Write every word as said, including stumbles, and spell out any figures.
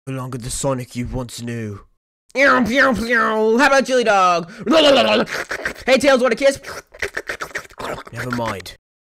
No longer the Sonic you once knew. How about Chili Dog? Hey, Tails, want a kiss? Never mind.